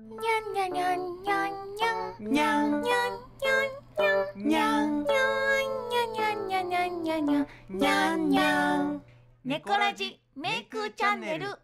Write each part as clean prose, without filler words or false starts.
にゃんにゃんにゃんにゃんにゃんにゃんにゃんにゃんにゃんにゃんにゃんにゃんにゃんにゃんにゃんにゃん。猫ラジメイクチャンネル。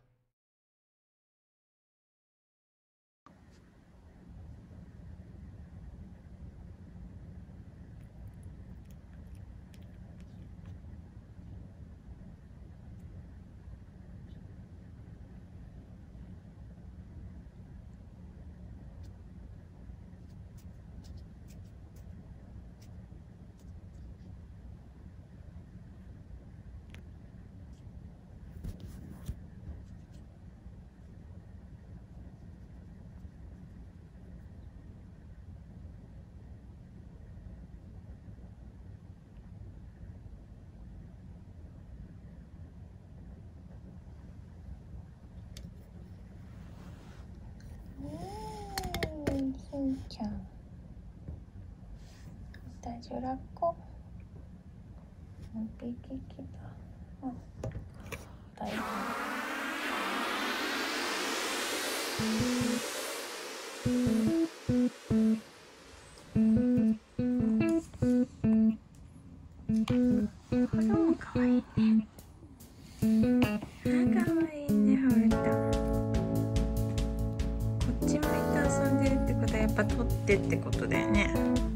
しんちゃん、またジュラコ、もう一匹来た。大変。肌も可愛いね。可愛いね、ほんと。こっち向いて遊んでるってことはやっぱ撮ってってことだよね。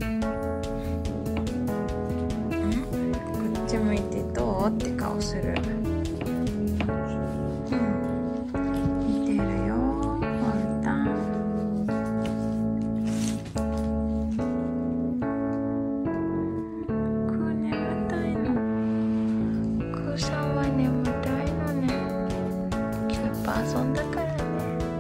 こっち向いてどうって顔する。見てるよ、ほんと。眠たいの。くーさんは眠たいのね。今日いっぱい遊んだからね。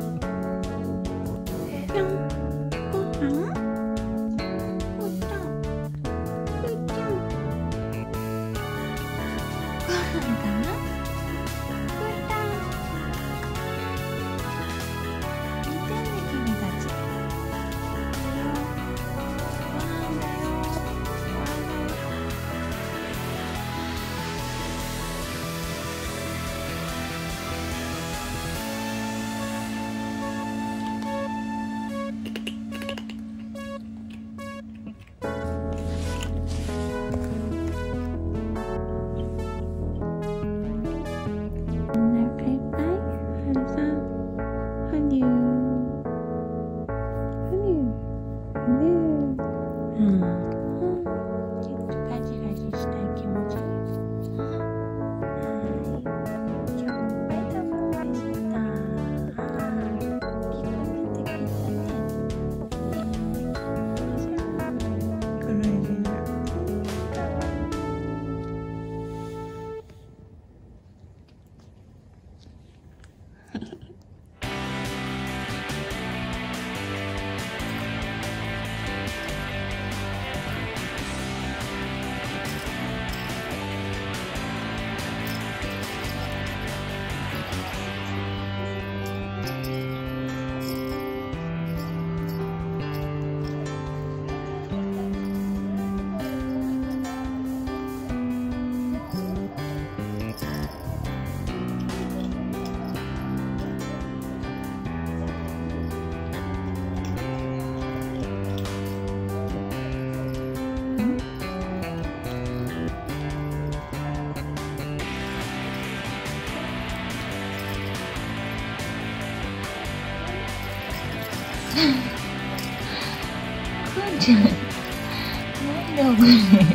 くんちゃん、なんで怒るのよ。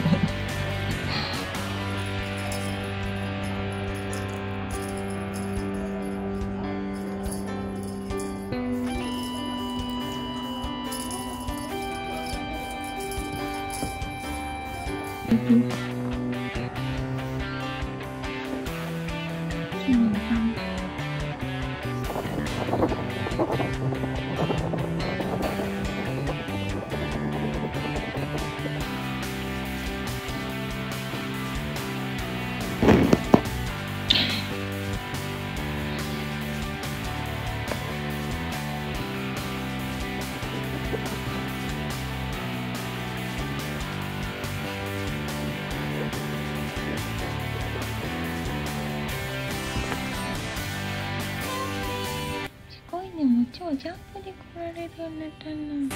日おジャンプに来られるんだったの。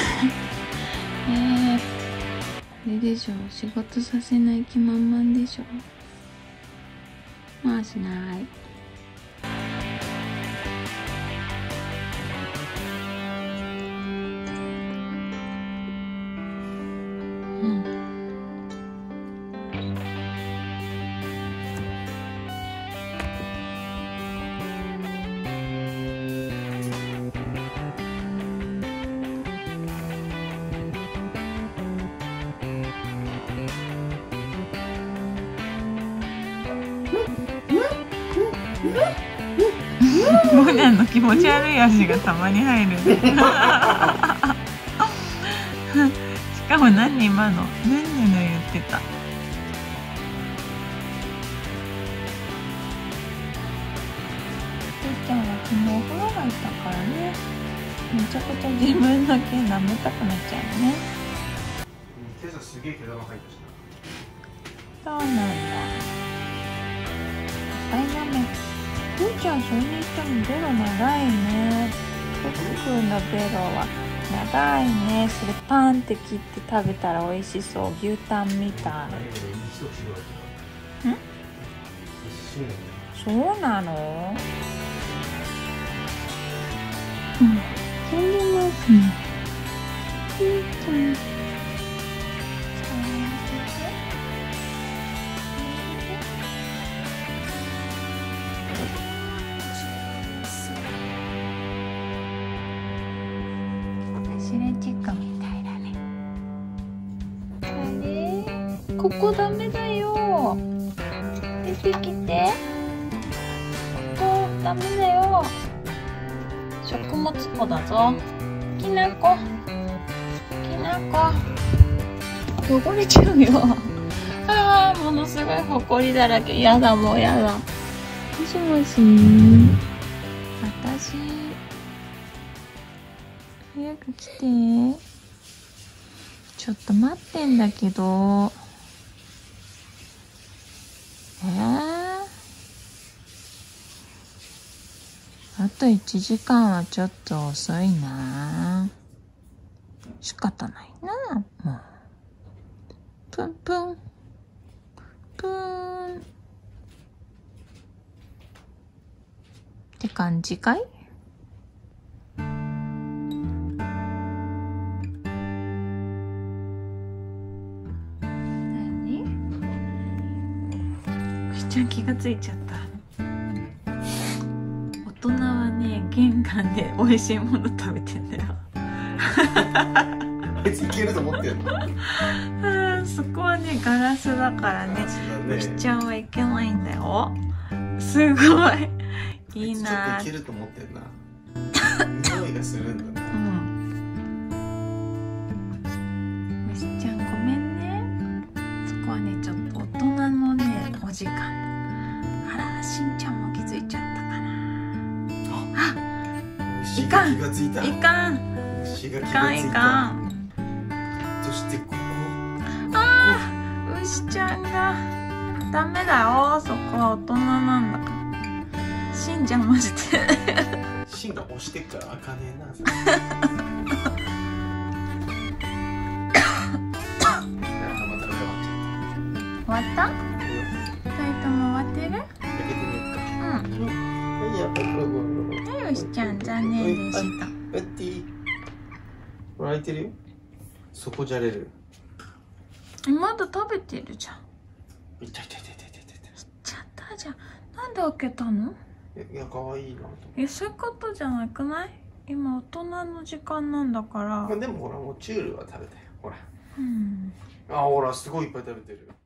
あれでしょ、仕事させない気満々でしょ。まあしない。モニャンの気持ち悪い足がたまに入るしかも何今のヌンヌヌ言ってた。ふーちゃんは昨日お風呂入ったからね、めちゃくちゃ自分だけ舐めたくなっちゃうね。 今朝すげえ毛玉入ったしな。そうなんだ。はい、舐め。ふーちゃんそれにしてもベロ長いね。ふっくんのベロは長いね。それパンって切って食べたら美味しそう。牛タンみたい。そうなの？うん、飛んでますね。ふーちゃん。シレチックみたいだね。あれ？ここダメだよ。出てきて。ここダメだよ。食物庫だぞ。きなこ。きなこ。汚れちゃうよ。ああ、ものすごいほこりだらけ。やだ、もうやだ。もしもし。私。早く来て。ちょっと待ってんだけど。あと1時間はちょっと遅いな。仕方ないな。もう。プンプン。プーン。って感じかい？何？ふーちゃん気がついちゃった。大人はね、玄関で美味しいもの食べてんだよ。 あいついけると思ってんの？ そこはね、ガラスだからね、ふーちゃんはいけないんだよ。すごいいいな。 ちょっといけると思ってんな。匂いがするんだな。 ふーちゃんごめんね。そこはね、ちょっと大人のね、お時間。あら、しんちゃんも気づいちゃったかな。いかん、いかん、いかん、いかん。 そしてここ。 ああ、牛ちゃんがダメだよ。そこは大人なんだから。しんちゃんマジで。 しんが押してっからあかねえな。 終わった？2人とも終わってる？ 開けてみようか。 うん。はい、よしちゃん残念でした。 ベッティ。これ開いてるよ。そこじゃれる。 まだ食べてるじゃん。 痛い痛い痛い痛い痛い。 ちゃったじゃん。なんで開けたの？ いや、可愛いなと。 そういうことじゃなくない？今大人の時間なんだから。 まあでもほら、もうチュールは食べたよ。ほら。 うん。 あ、ほら、すごいいっぱい食べてる。